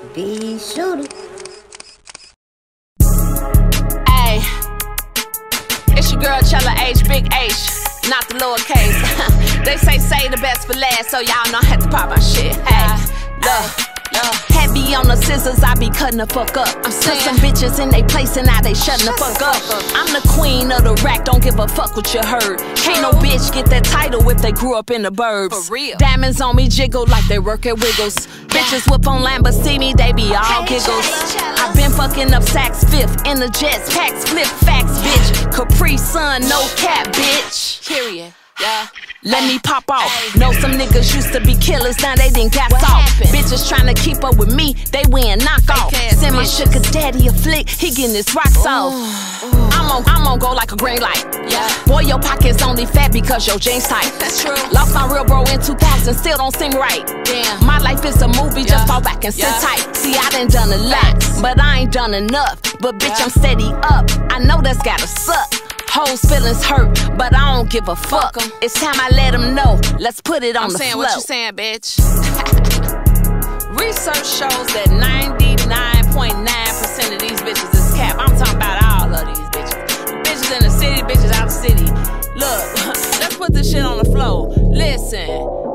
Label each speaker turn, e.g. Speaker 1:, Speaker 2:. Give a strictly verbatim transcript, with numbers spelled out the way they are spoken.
Speaker 1: Be shooter.
Speaker 2: Hey, it's your girl ChellaH, big H, not the lowercase. They say say the best for last, so y'all know I had to pop my shit. Hey, look. Heavy on the scissors, I be cutting the fuck up. I'm Put some bitches in they place and now they shutting the fuck up. I'm the queen of the rack, don't give a fuck what you heard. Can't no bitch get that title if they grew up in the burbs. For real. Diamonds on me jiggle like they work at Wiggles. Bitches whip on Lamborghini, they be all giggles. I been fucking up Saks Fifth in the jets, packs, flip facts, bitch. Capri Sun, no cap, bitch. Period. Yeah. Let me pop off. Know some niggas used to be killers, now they done got soft. Bitches tryna keep up with me, they win knockoff. Send my sugar daddy a flick, he getting his rocks off. I'm on, I'm on go like a green light. Yeah. Boy, your pockets only fat because your jeans tight. That's true. Lost my real bro in two thousand, still don't seem right. Damn. My life is a movie, just fall back and sit tight. See, I done done a lot, but I ain't done enough. But bitch, I'm steady up. I know that's gotta suck. Hoes feelings hurt, but I don't give a fuck. It's time I let them know. Let's put it on
Speaker 3: I'm
Speaker 2: the
Speaker 3: saying
Speaker 2: flow.
Speaker 3: What you saying, bitch?
Speaker 2: Research shows that ninety-nine point nine percent of these bitches is cap. I'm talking about all of these bitches. Bitches in the city, bitches out the city. Look, let's put this shit on the flow. Listen.